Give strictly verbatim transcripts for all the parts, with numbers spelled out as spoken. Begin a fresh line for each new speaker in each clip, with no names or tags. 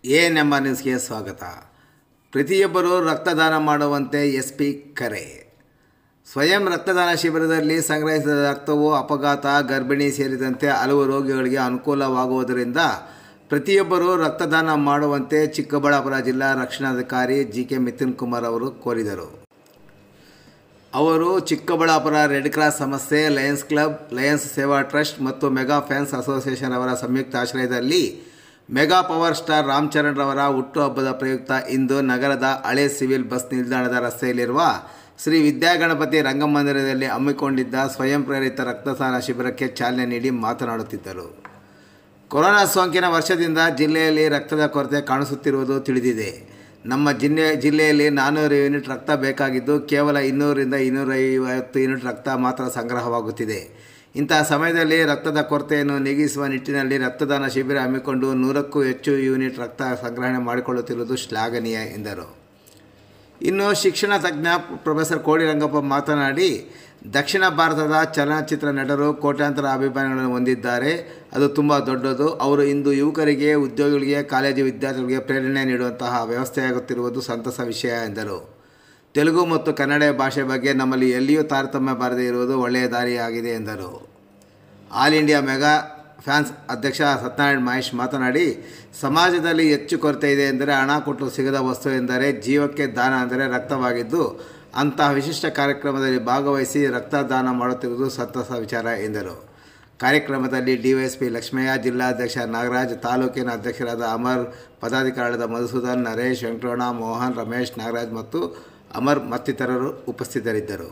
ANM ನ್ಯೂಸ್ಗೆ ಸ್ವಾಗತ. ಪ್ರತಿಯೊಬ್ಬರೂ ರಕ್ತದಾನ ಮಾಡುವಂತೆ ಎಸ್ಪಿ ಕರೆ. ಸ್ವಯಂ ರಕ್ತದಾನ ಶಿಬಿರದಲ್ಲಿ ಸಂಗ್ರಹಿಸಿದ ರಕ್ತವು ಅಪಘಾತ, ಗರ್ಭಿಣಿ ಸೇರಿದಂತೆ ಹಲವು ರೋಗಿಗಳಿಗೆ ಅನುಕೂಲವಾಗುವುದರಿಂದ ಪ್ರತಿಯೊಬ್ಬರೂ ರಕ್ತದಾನ ಮಾಡುವಂತೆ ಚಿಕ್ಕಬಳ್ಳಾಪುರ ಜಿಲ್ಲಾ ರಕ್ಷಣಾಧಿಕಾರಿ ಜಿ ಕೆ ಮಿಥುನ್ ಕುಮಾರ್ ಅವರು ಕೋರಿದರು. ಅವರು ಚಿಕ್ಕಬಳ್ಳಾಪುರ ರೆಡ್ ಕ್ರಾಸ್ ಸಂಸ್ಥೆ, ಲಯನ್ಸ್ ಕ್ಲಬ್, ಲಯನ್ಸ್ ಸೇವಾ ಟ್ರಸ್ಟ್ ಮತ್ತು ಮೆಗಾ ಫ್ಯಾನ್ಸ್ ಅಸೋಸಿಯೇಷನ್ ಅವರ ಸಂಯುಕ್ತ ಆಶ್ರಯದಲ್ಲಿ mega power star Ram Charan ರವರ ಹುಟ್ಟುಹಬ್ಬದ ಪ್ರಯುಕ್ತ ಇಂದು ನಗರದ ಹಳೆ ಸಿವಿಲ್ ಬಸ್ ನಿಲ್ದಾಣದ ರಸ್ತೆಯಲ್ಲಿರುವ ಶ್ರೀ ವಿದ್ಯಾಗಣಪತಿ ರಂಗಮಂದಿರದಲ್ಲಿ ಹಮ್ಮಿಕೊಂಡಿದ್ದ ಸ್ವಯಂ ಪ್ರೇರಿತ ರಕ್ತದಾನ ಶಿಬಿರಕ್ಕೆ ಚಾಲನೆ ನೀಡಿ ಮಾತನಾಡುತ್ತಿದ್ದರು. ಕೊರೋನಾ ಸೋಂಕಿನ ವರ್ಷದಿಂದ ಜಿಲ್ಲೆಯಲ್ಲಿ ರಕ್ತದ ಕೊರತೆ ಕಾಣಿಸುತ್ತಿರುವುದು ತಿಳಿದಿದೆ. ನಮ್ಮ ಜಿಲ್ಲೆ ಜಿಲ್ಲೆಯಲ್ಲಿ ನಾನ್ನೂರು ಯೂನಿಟ್ ರಕ್ತ ಬೇಕಾಗಿದ್ದು ಕೇವಲ ಇನ್ನೂರರಿಂದ ಇನ್ನೂರೈವತ್ತು ಯೂನಿಟ್ ರಕ್ತ ಮಾತ್ರ ಸಂಗ್ರಹವಾಗುತ್ತಿದೆ. ಇಂತಹ ಸಮಯದಲ್ಲಿ ರಕ್ತದ ಕೊರತೆಯನ್ನು ನೀಗಿಸುವ ನಿಟ್ಟಿನಲ್ಲಿ ರಕ್ತದಾನ ಶಿಬಿರ ಹಮ್ಮಿಕೊಂಡು ನೂರಕ್ಕೂ ಹೆಚ್ಚು ಯೂನಿಟ್ ರಕ್ತ ಸಂಗ್ರಹಣೆ ಮಾಡಿಕೊಳ್ಳುತ್ತಿರುವುದು ಶ್ಲಾಘನೀಯ ಎಂದರು. ಇನ್ನು ಶಿಕ್ಷಣ ತಜ್ಞ ಪ್ರೊಫೆಸರ್ ಕೋಡಿರಂಗಪ್ಪ ಮಾತನಾಡಿ, ದಕ್ಷಿಣ ಭಾರತದ ಚಲನಚಿತ್ರ ನಟರು ಕೋಟ್ಯಾಂತರ ಅಭಿಮಾನಿಗಳನ್ನು ಹೊಂದಿದ್ದಾರೆ. ಅದು ತುಂಬ ದೊಡ್ಡದು. ಅವರು ಇಂದು ಯುವಕರಿಗೆ, ಉದ್ಯೋಗಿಗಳಿಗೆ, ಕಾಲೇಜು ವಿದ್ಯಾರ್ಥಿಗಳಿಗೆ ಪ್ರೇರಣೆ ನೀಡುವಂತಹ ವ್ಯವಸ್ಥೆಯಾಗುತ್ತಿರುವುದು ಸಂತಸ ವಿಷಯ ಎಂದರು. ತೆಲುಗು ಮತ್ತು ಕನ್ನಡ ಭಾಷೆ ಬಗ್ಗೆ ನಮ್ಮಲ್ಲಿ ಎಲ್ಲಿಯೂ ತಾರತಮ್ಯ ಬಾರದೇ ಇರುವುದು ಒಳ್ಳೆಯ ದಾರಿಯಾಗಿದೆ ಎಂದರು. ಆಲ್ ಇಂಡಿಯಾ ಮೆಗಾ ಫ್ಯಾನ್ಸ್ ಅಧ್ಯಕ್ಷ ಸತ್ಯನಾರಾಯಣ ಮಹೇಶ್ ಮಾತನಾಡಿ, ಸಮಾಜದಲ್ಲಿ ಹೆಚ್ಚು ಕೊರತೆ ಇದೆ ಎಂದರೆ ಹಣ ಕೊಟ್ಟು ಸಿಗದ ವಸ್ತು ಎಂದರೆ ಜೀವಕ್ಕೆ ದಾನ ಅಂದರೆ ರಕ್ತವಾಗಿದ್ದು, ಅಂತಹ ವಿಶಿಷ್ಟ ಕಾರ್ಯಕ್ರಮದಲ್ಲಿ ಭಾಗವಹಿಸಿ ರಕ್ತದಾನ ಮಾಡುತ್ತಿರುವುದು ಸಂತಸ ವಿಚಾರ ಎಂದರು. ಕಾರ್ಯಕ್ರಮದಲ್ಲಿ ಡಿವೈಎಸ್ಪಿ ಲಕ್ಷ್ಮಯ್ಯ, ಜಿಲ್ಲಾಧ್ಯಕ್ಷ ನಾಗರಾಜ್, ತಾಲೂಕಿನ ಅಧ್ಯಕ್ಷರಾದ ಅಮರ್, ಪದಾಧಿಕಾರಿಗಳಾದ ಮಧುಸೂದನ್, ನರೇಶ್, ವೆಂಕಟರಮಣ, ಮೋಹನ್, ರಮೇಶ್, ನಾಗರಾಜ್ ಮತ್ತು ಅಮರ್ ಮತ್ತಿತರರು ಉಪಸ್ಥಿತರಿದ್ದರು.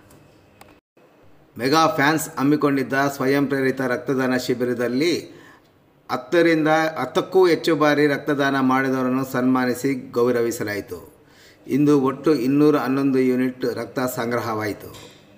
ಮೆಗಾ ಫ್ಯಾನ್ಸ್ ಹಮ್ಮಿಕೊಂಡಿದ್ದ ಸ್ವಯಂ ಪ್ರೇರಿತ ರಕ್ತದಾನ ಶಿಬಿರದಲ್ಲಿ ಹತ್ತರಿಂದ ಹತ್ತಕ್ಕೂ ಹೆಚ್ಚು ಬಾರಿ ರಕ್ತದಾನ ಮಾಡಿದವರನ್ನು ಸನ್ಮಾನಿಸಿ ಗೌರವಿಸಲಾಯಿತು. ಇಂದು ಒಟ್ಟು ಇನ್ನೂರ ಹನ್ನೊಂದು ಯೂನಿಟ್ ರಕ್ತ ಸಂಗ್ರಹವಾಯಿತು.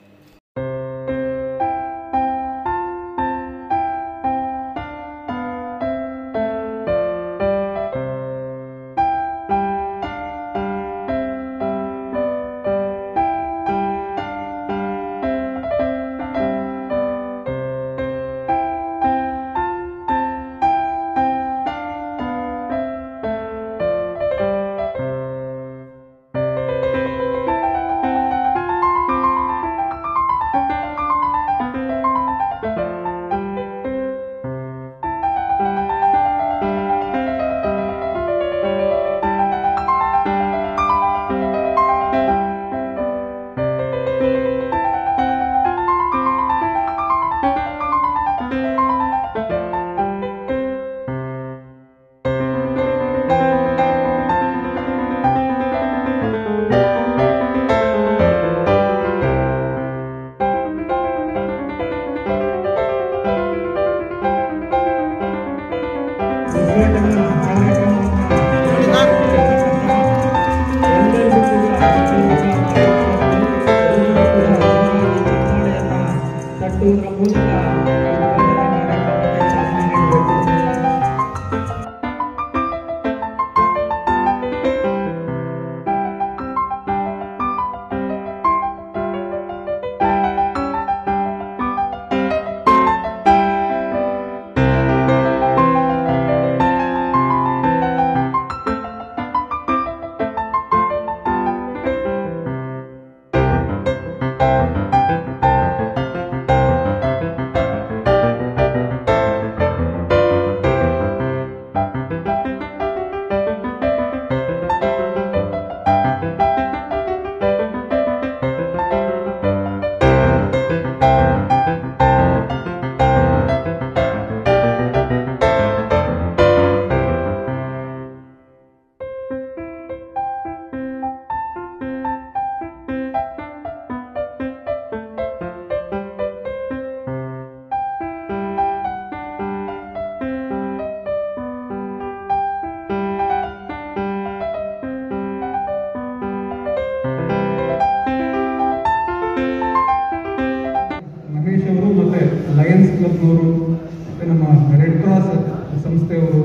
ಲಯನ್ಸ್ ಕ್ಲಬ್ನವರು ಮತ್ತು ನಮ್ಮ ರೆಡ್ ಕ್ರಾಸ್ ಸಂಸ್ಥೆಯವರು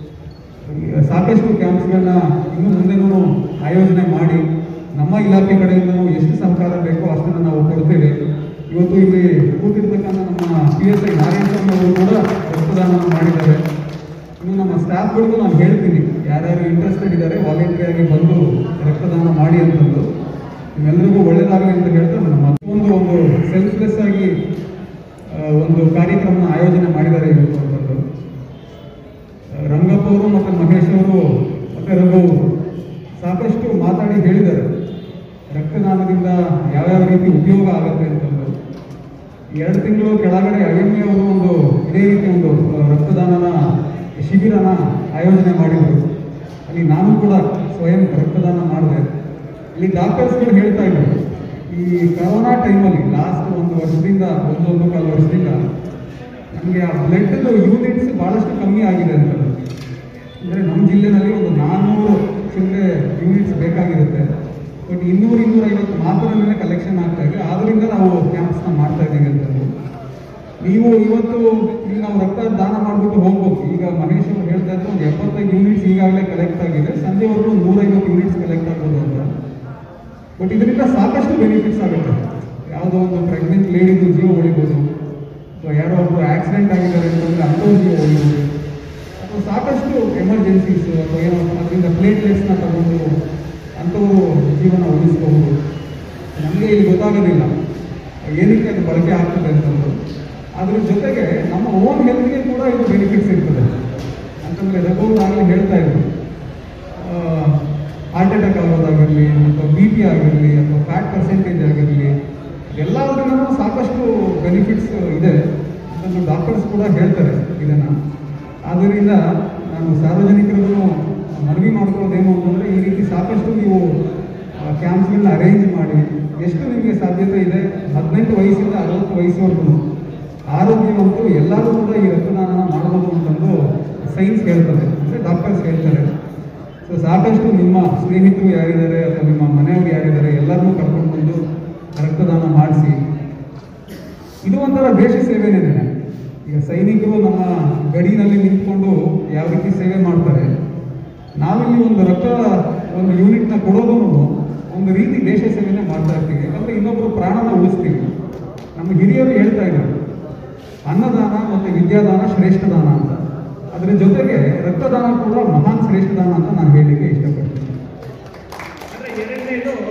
ಸಾಕಷ್ಟು ಕ್ಯಾಂಪ್ಸ್ಗಳನ್ನ ಇನ್ನು ಮುಂದೆನೂ ಆಯೋಜನೆ ಮಾಡಿ ನಮ್ಮ ಇಲಾಖೆ ಕಡೆಯಿಂದ ಎಷ್ಟು ಸಹಕಾರ ಬೇಕೋ ಅಷ್ಟನ್ನು ನಾವು ಕೊಡ್ತೇವೆ. ಇವತ್ತು ಇಲ್ಲಿ ಕೂತಿರ್ತಕ್ಕಂಥ ನಮ್ಮ P S I Narayana Swamy ಅವರು ಕೂಡ ರಕ್ತದಾನ ಮಾಡಿದ್ದಾರೆ. ಇನ್ನು ನಮ್ಮ ಸ್ಟಾಫ್ಗಳಿಗೂ ನಾನು ಹೇಳ್ತೀನಿ, ಯಾರ್ಯಾರು ಇಂಟ್ರೆಸ್ಟೆಡ್ ಇದ್ದಾರೆ ವಾಲಂಟಿಯರ್ ಬಂದು ರಕ್ತದಾನ ಮಾಡಿ ಅಂತಂದು ನಿಮ್ಮೆಲ್ಲರಿಗೂ ಒಳ್ಳೆಯದಾಗಲಿ ಅಂತ ಹೇಳ್ತಾ ನಮ್ಮ ಮತ್ತೊಂದು ಒಂದು ಸೆಲ್ಫ್ಲೆಸ್ ಆಗಿ ಒಂದು ಕಾರ್ಯಕ್ರಮನ ಆಯೋಜನೆ ಮಾಡಿದ್ದಾರೆ ಇವತ್ತು ಅಂತಂದು ರಂಗಪ್ಪ ಅವರು ಮತ್ತು ಮಹೇಶ್ ಅವರು ಮತ್ತು ರಘು ಸಾಕಷ್ಟು ಮಾತಾಡಿ ಹೇಳಿದ್ದಾರೆ ರಕ್ತದಾನದಿಂದ ಯಾವ್ಯಾವ ರೀತಿ ಉಪಯೋಗ ಆಗುತ್ತೆ ಅಂತಂದು ಎರಡು ತಿಂಗಳು ಕೆಳಗಡೆ ಐ ಎಮ್ ಎ ಅವರು ಒಂದು ಇದೇ ರೀತಿ ಒಂದು ರಕ್ತದಾನನ ಶಿಬಿರನ ಆಯೋಜನೆ ಮಾಡಿದರು. ಅಲ್ಲಿ ನಾನು ಕೂಡ ಸ್ವಯಂ ರಕ್ತದಾನ ಮಾಡಿದೆ. ಇಲ್ಲಿ ಡಾಕ್ಟರ್ಸ್ಗಳು ಹೇಳ್ತಾ ಇದ್ರು ಈ ಕರೋನಾ ಟೈಮಲ್ಲಿ ಲಾಸ್ಟ್ ಒಂದು ವರ್ಷದಿಂದ ಒಂದೊಂದು ಕಾಲು ವರ್ಷದಿಂದ ನಮಗೆ ಆ ಬ್ಲಡ್ದು ಯೂನಿಟ್ಸ್ ಭಾಳಷ್ಟು ಕಮ್ಮಿ ಆಗಿದೆ ಅಂತ. ಅಂದರೆ ನಮ್ಮ ಜಿಲ್ಲೆನಲ್ಲಿ ಒಂದು ನಾನ್ನೂರು ಚಿಲ್ಲರೆ ಯೂನಿಟ್ಸ್ ಬೇಕಾಗಿರುತ್ತೆ. ಬಟ್ ಇನ್ನೂರು ಇನ್ನೂರೈವತ್ತು ಮಾತ್ರನೇ ಕಲೆಕ್ಷನ್ ಆಗ್ತಾ ಇದೆ. ಆದ್ದರಿಂದ ನಾವು ಕ್ಯಾಂಪ್ಸ್ನ ಮಾಡ್ತಾ ಇದ್ದೀವಿ ಅಂತಂದು. ನೀವು ಇವತ್ತು ಈಗ ನಾವು ರಕ್ತ ದಾನ ಮಾಡಿಬಿಟ್ಟು ಹೋಗ್ಬೇಕು. ಈಗ ಮಹೇಶ್ ಅವರು ಹೇಳ್ತಾ ಇದ್ರು ಒಂದು ಎಪ್ಪತ್ತೈದು ಯೂನಿಟ್ಸ್ ಈಗಾಗಲೇ ಕಲೆಕ್ಟ್ ಆಗಿದೆ, ಸಂಜೆವರೆಗೂ ನೂರೈವತ್ತು ಯೂನಿಟ್ಸ್ ಕಲೆಕ್ಟ್ ಆಗ್ಬೋದು ಅಂತ. ಬಟ್ ಇದರಿಂದ ಸಾಕಷ್ಟು ಬೆನಿಫಿಟ್ಸ್ ಆಗುತ್ತೆ. ಯಾವುದೋ ಒಂದು ಪ್ರೆಗ್ನೆಂಟ್ ಲೇಡಿದು ಜೀವ ಉಳಿಬೋದು, ಅಥವಾ ಯಾರೋ ಒಬ್ಬರು ಆಕ್ಸಿಡೆಂಟ್ ಆಗಿದ್ದಾರೆ ಅಂತಂದರೆ ಅಂಥವ್ರ ಜೀವ ಉಳಿಬೋದು, ಅಥವಾ ಸಾಕಷ್ಟು ಎಮರ್ಜೆನ್ಸೀಸು ಅಥವಾ ಏನೋ ಅದರಿಂದ ಪ್ಲೇಟ್ಲೆಟ್ಸ್ನ ತಗೊಂಡು ಅಂಥವರು ಜೀವನ ಉಳಿಸ್ಬಹುದು. ನಮಗೆ ಇಲ್ಲಿ ಗೊತ್ತಾಗೋದಿಲ್ಲ ಏನಕ್ಕೆ ಅದು ಬಳಕೆ ಆಗ್ತದೆ ಅಂತಂದು. ಅದ್ರ ಜೊತೆಗೆ ನಮ್ಮ ಓನ್ ಹೆಲ್ತ್ಗೆ ಕೂಡ ಇದು ಬೆನಿಫಿಟ್ಸ್ ಇರ್ತದೆ ಅಂತಂದರೆ ರಘು ಆಗಲೇ ಹೇಳ್ತಾ ಇದ್ರು ಹಾರ್ಟ್ ಅಟ್ಯಾಕ್ ಆಗೋದಾಗಿರಲಿ ಅಥವಾ ಬಿ ಪಿ ಆಗಿರಲಿ ಅಥವಾ ಫ್ಯಾಟ್ ಪರ್ಸೆಂಟೇಜ್ ಆಗಿರಲಿ ಎಲ್ಲದರಿಂದ ಸಾಕಷ್ಟು ಬೆನಿಫಿಟ್ಸ್ ಇದೆ ಅಂತಂದು ಡಾಕ್ಟರ್ಸ್ ಕೂಡ ಹೇಳ್ತಾರೆ ಇದನ್ನು. ಆದ್ದರಿಂದ ನಾನು ಸಾರ್ವಜನಿಕರಿಗೂ ಮನವಿ ಮಾಡ್ಕೊಳ್ಳೋದೇನು ಅಂತಂದರೆ ಈ ರೀತಿ ಸಾಕಷ್ಟು ನೀವು ಕ್ಯಾಂಪ್ಸ್ಗಳನ್ನ ಅರೇಂಜ್ ಮಾಡಿ ಎಷ್ಟು ನಿಮಗೆ ಸಾಧ್ಯತೆ ಇದೆ ಹದಿನೆಂಟು ವಯಸ್ಸಿಂದ ಅರವತ್ತು ವಯಸ್ಸುವರೆಗೂ ಆರೋಗ್ಯವಂತೂ ಎಲ್ಲರೂ ಕೂಡ ಈ ರಕ್ತದಾನ ಮಾಡ್ಬೋದು ಅಂತಂದು ಸೈನ್ಸ್ ಹೇಳ್ತದೆ, ಅಂದರೆ ಡಾಕ್ಟರ್ಸ್ ಹೇಳ್ತಾರೆ. ಸೊ ಸಾಕಷ್ಟು ನಿಮ್ಮ ಸ್ನೇಹಿತರು ಯಾರಿದ್ದಾರೆ ಅಥವಾ ನಿಮ್ಮ ಮನೆಯವರು ಯಾರಿದ್ದಾರೆ ಎಲ್ಲರನ್ನೂ ಕರ್ಕೊಂಡು ಬಂದು ರಕ್ತದಾನ ಮಾಡಿಸಿ. ಇದು ಒಂಥರ ದೇಶ ಸೇವೆನೇ. ಈಗ ಸೈನಿಕರು ನಮ್ಮ ಗಡಿನಲ್ಲಿ ನಿಂತ್ಕೊಂಡು ಯಾವ ರೀತಿ ಸೇವೆ ಮಾಡ್ತಾರೆ, ನಾವಿಲ್ಲಿ ಒಂದು ರಕ್ತ ಒಂದು ಯೂನಿಟ್ನ ಕೊಡೋದು ಒಂದು ರೀತಿ ದೇಶ ಸೇವೆನೇ ಮಾಡ್ತಾ ಇರ್ತೀವಿ. ಯಾಕಂದರೆ ಇನ್ನೊಬ್ಬರು ಪ್ರಾಣನ ಉಳಿಸ್ತೀವಿ. ನಮ್ಮ ಹಿರಿಯರು ಹೇಳ್ತಾ ಇದ್ರು ಅನ್ನದಾನ ಮತ್ತು ವಿದ್ಯಾದಾನ ಶ್ರೇಷ್ಠ ದಾನ ಅಂತ. ಅದರ ಜೊತೆಗೆ ರಕ್ತದಾನ ಕೂಡ ಮಹಾನ್ ಶ್ರೇಷ್ಠ ದಾನ ಅಂತ ನಾನು ಹೇಳಲಿಕ್ಕೆ ಇಷ್ಟಪಡ್ತೀನಿ.
ಎರಡನೇದು,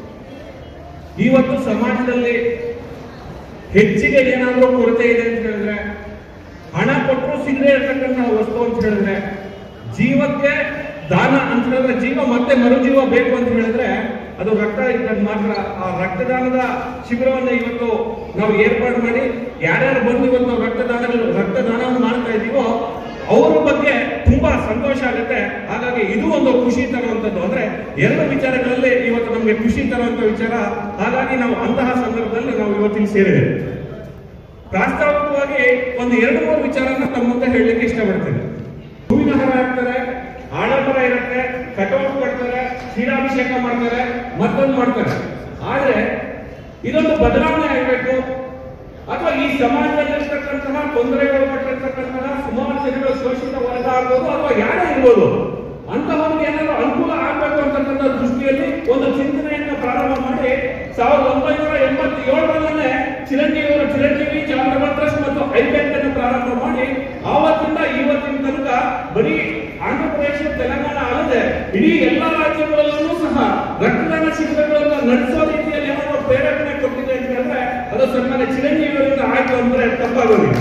ಇವತ್ತು ಸಮಾಜದಲ್ಲಿ ಹೆಚ್ಚಿಗೆ ಏನಾದರೂ ಕೊರತೆ ಇದೆ ಅಂತ ಹೇಳಿದ್ರೆ, ಹಣ ಕೊಟ್ಟರು ಸಿಗದೆ ಇರತಕ್ಕಂಥ ವಸ್ತು ಅಂತ ಹೇಳಿದ್ರೆ, ಜೀವಕ್ಕೆ ದಾನ ಅಂತ ಹೇಳಿದ್ರೆ ಜೀವ ಮತ್ತೆ ಮರುಜೀವ ಬೇಕು ಅಂತ ಹೇಳಿದ್ರೆ ಅದು ರಕ್ತ ಇದ್ದಾಗ ಮಾತ್ರ. ಆ ರಕ್ತದಾನದ ಶಿಬಿರವನ್ನು ಇವತ್ತು ನಾವು ಏರ್ಪಾಡು ಮಾಡಿ ಯಾರ್ಯಾರು ಬಂದು ಇವತ್ತು ನಾವು ರಕ್ತದಾನಗಳು ರಕ್ತದಾನವನ್ನು ಮಾಡ್ತಾ ಇದ್ದೀವೋ ಅವರ ಬಗ್ಗೆ ತುಂಬಾ ಸಂತೋಷ ಆಗುತ್ತೆ. ಹಾಗಾಗಿ ಇದು ಒಂದು ಖುಷಿ ತರುವಂತದ್ದು. ಅಂದ್ರೆ ಎರಡು ವಿಚಾರಗಳಲ್ಲಿ ಇವತ್ತು ನಮಗೆ ಖುಷಿ ತರುವಂತ ವಿಚಾರ. ಹಾಗಾಗಿ ನಾವು ಅಂತಹ ಸಂದರ್ಭದಲ್ಲಿ ನಾವು ಇವತ್ತಿನ ಸೇರಿದ್ದೇವೆ. ಪ್ರಾಸ್ತಾವಿಕವಾಗಿ ಒಂದು ಎರಡು ಮೂರು ವಿಚಾರನ ತಮ್ಮ ಮುಂದೆ ಹೇಳಲಿಕ್ಕೆ ಇಷ್ಟಪಡ್ತೇನೆ. ಹೂವಿನ ಹಾರ ಹಾಕ್ತಾರೆ, ಆಡಂಬರ ಇರುತ್ತೆ, ಕಟೌಟ್ ಕೊಡ್ತಾರೆ, ಕ್ಷೀರಾಭಿಷೇಕ ಮಾಡ್ತಾರೆ, ಮತ್ತೊಂದು ಮಾಡ್ತಾರೆ. ಆದ್ರೆ ಇದೊಂದು ಬದಲಾವಣೆ ಆಗಬೇಕು. ಅಥವಾ ಈ ಸಮಾಜದಲ್ಲಿರ್ತಕ್ಕಂತಹ ತೊಂದರೆಗೊಳಪಟ್ಟಿರ್ತಕ್ಕಂತಹ ಸುಮಾರು ಜನಗಳು ಶೋಷಿತ ವರ್ಗ ಆಗ್ಬೋದು ಅಥವಾ ಯಾರೇ ಇರ್ಬೋದು, ಅಂತಹವ್ರಿಗೆ ಏನಾದ್ರು ಅನುಕೂಲ ಆಗ್ಬೇಕು ಅಂತಕ್ಕಂಥ ದೃಷ್ಟಿಯಲ್ಲಿ ಒಂದು ಚಿಂತನೆಯನ್ನ ಪ್ರಾರಂಭ ಮಾಡಿ ಸಾವಿರದ ಒಂಬೈನೂರ ಎಂಬತ್ತೇಳರಲ್ಲೇ ಚಿರಂಜೀವಿಯವರು ಚಿರಂಜೀವಿ ಚಾರಿಟಬಲ್ ಟ್ರಸ್ಟ್ ಮತ್ತು ಐಬ್ಯಾಂಕ್ ಅನ್ನು ಪ್ರಾರಂಭ ಮಾಡಿ ಆವತ್ತಿಂದ ಇವತ್ತಿನ ತನಕ ಬರೀ ಆಂಧ್ರ ಪ್ರದೇಶ, ತೆಲಂಗಾಣ ಅಲ್ಲದೆ ಇಡೀ ಎಲ್ಲ ರಾಜ್ಯಗಳಲ್ಲೂ ಸಹ ರಕ್ತದಾನ ಶಿಬಿರಗಳನ್ನು ನಡೆಸೋ ರೀತಿಯಲ್ಲಿ ಏನಾದ್ರು ಪ್ರೇರಣೆ ಕೊಟ್ಟಿದೆ ಅಂತ ಹೇಳಿದ್ರೆ ಅದು ಸನ್ಮಾನ್ಯ ಚಿರಂಜೀವಿಯವರಿಂದ ಆಯ್ತು ಅಂದ್ರೆ ತಪ್ಪಾಗೋದಿಲ್ಲ.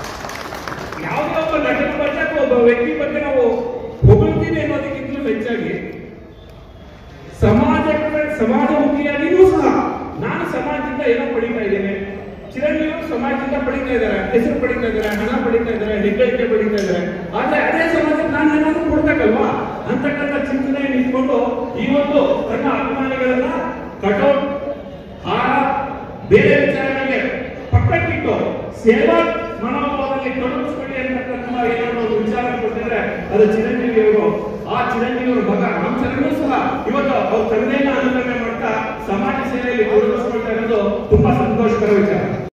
ಯಾವುದೇ ಒಬ್ಬ ನಟನ ಬಗ್ಗೆ ಅಥವಾ ಒಬ್ಬ ವ್ಯಕ್ತಿ ಬಗ್ಗೆ ನಾವು ಹೊಗಳ್ತೀವಿ ಅನ್ನೋದಕ್ಕಿಂತಲೂ ಹೆಚ್ಚಾಗಿ ಸಮಾಜ ಸಮಾಜಮುಖಿಯಾಗಿಯೂ ಸಹ ನಾನು ಸಮಾಜದಿಂದ ಏನೋ ಪಡಿತಾ ಇದ್ದೇನೆ, ಚಿರಂಜೀವಿಯವರು ಸಮಾಜದಿಂದ ಪಡಿತಾ ಇದ್ದಾರೆ, ಹೆಸರು ಪಡಿತಾ ಇದ್ದಾರೆ, ಹಣ ಪಡಿತಾ ಇದ್ದಾರೆ, ಹೆಗ್ಗಳಿಕೆ ಪಡಿತಾ ಇದ್ದಾರೆ. ಆದ್ರೆ ಅದೇ ಸಮಾಜಕ್ಕೆ ನಾನು ಏನಾದ್ರು ಕೊಡ್ಬೇಕಲ್ವಾ ಅಂತಕ್ಕಂಥ ಚಿಂತನೆಯನ್ನು ಇಟ್ಕೊಂಡು ಈ ಒಂದು ತನ್ನ ಅಭಿಮಾನಿಗಳನ್ನ ಕಟೌಟ್, ಹಾರ, ಬೇರೆ ವಿಚಾರಗಳಿಗೆ ಪಕ್ಕಕ್ಕಿಟ್ಟು ಸೇವಾ ಮನೋಭಾವದಲ್ಲಿ ತೊಡಗಿಸ್ಕೊಳ್ಳಿ ಅಂತಕ್ಕಂಥ ಏನಾದ್ರು ಒಂದು ವಿಚಾರ ಕೊಟ್ಟಿದ್ರೆ ಅದು ಚಿರಂಜೀವಿಯವರು. ಆ ಚಿರಂಜೀವಿಯವರು ಮಗ ರಾಮಚಂದ್ರನು ಸಹ ಇವತ್ತು ಅವ್ರ ತಂದೆಯನ್ನ ಅನುಕರಣೆ ಮಾಡ್ತಾ ಸಮಾಜ ಸೇವೆಯಲ್ಲಿ ತೊಡಗಿಸ್ಕೊಳ್ತಾ ಇರೋದು ತುಂಬಾ ಸಂತೋಷಕರ ವಿಚಾರ.